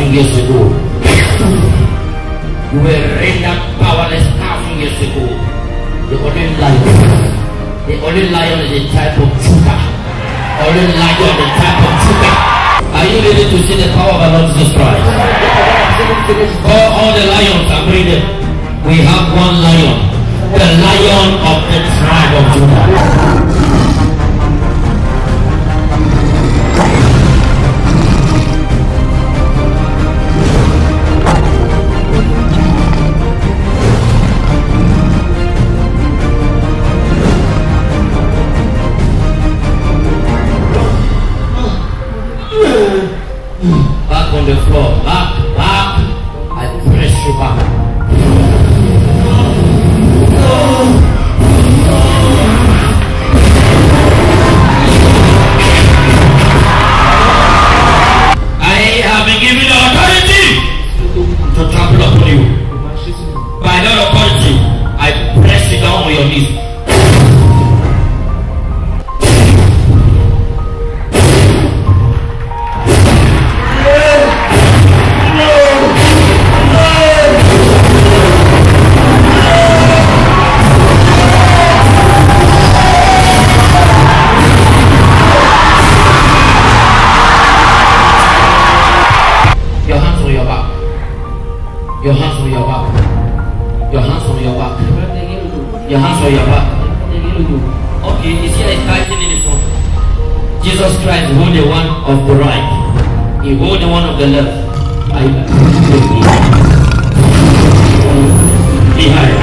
1,000 years ago. You were rendered powerless 1,000 years ago. The only lion is the type of Judah. Only lion the type of Judah. Are you ready to see the power of our Lord Jesus Christ? All the lions are breathing. We have one lion. The lion of the tribe of Judah. Back on the floor. Back. I press you back. I have been given the authority to trample upon you. By that authority, I press you down on your knees. Your hands on your back. Your hands on your back. Your hands on your back. Okay, is here a fighting in the front? Jesus Christ hold the one of the right. He hold the one of the left. Behind.